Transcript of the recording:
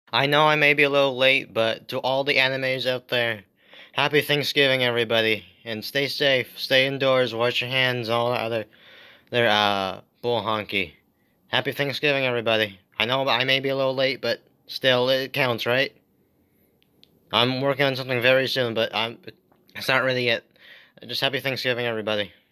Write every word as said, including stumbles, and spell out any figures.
I know I may be a little late, but to all the animes out there, happy Thanksgiving, everybody, and stay safe, stay indoors, wash your hands, all that other, their uh, bull honky. Happy Thanksgiving, everybody. I know I may be a little late, but still, it counts, right? I'm working on something very soon, but I'm, it's not ready yet. Just happy Thanksgiving, everybody.